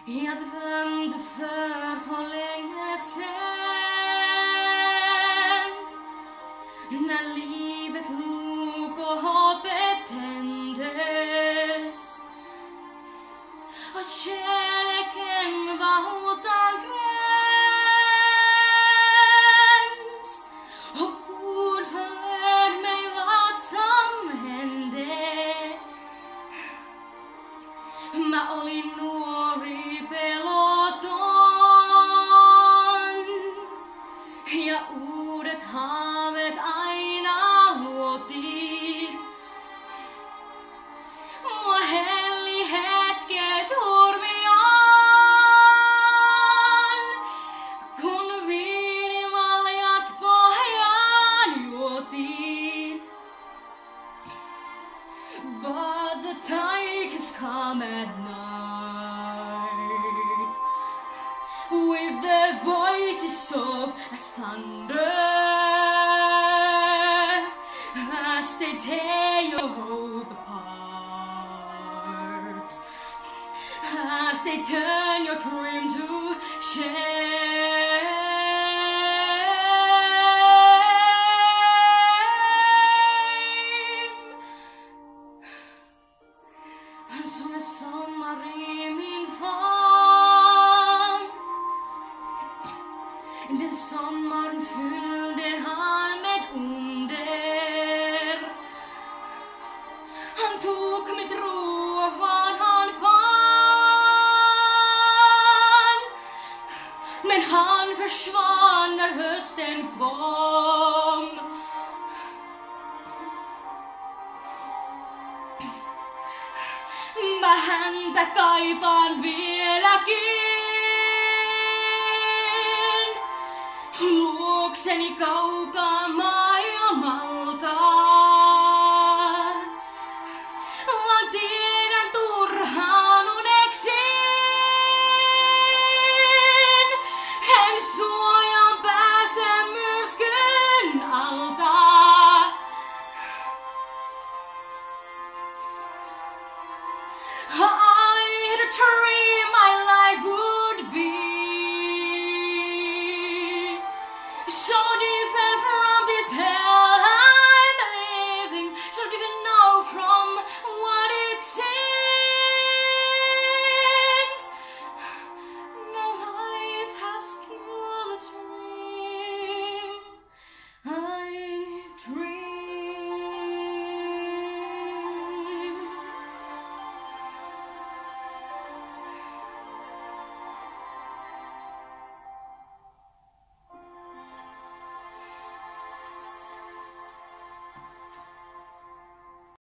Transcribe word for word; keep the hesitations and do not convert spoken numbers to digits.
Jag drömde för för länge sen, när livet log och hoppet tändes, och kärleken var utan gräns, och ord förlöd mig vad som hände. Mä olin nuori peloton, ja uudet haaveet aina luotiin. Mua helli hetket turmioon, kun viinivaljat pohjaan juotiin. But the tigers come at night, with their voices soft as thunder, as they tear your hope apart, as they turn your dream to shame. Som en sommar i min famn, den sommaren fyllde han med under. Han tog mitt ro och vad han fann, men han försvann när hösten kom. Mä häntä kaipaan vieläkin, luokseni kaukaa maailmalta. Vaan tiedän turhaan uneksin, en suojaan pääse myrskyn alta. I had a dream my life would be so different.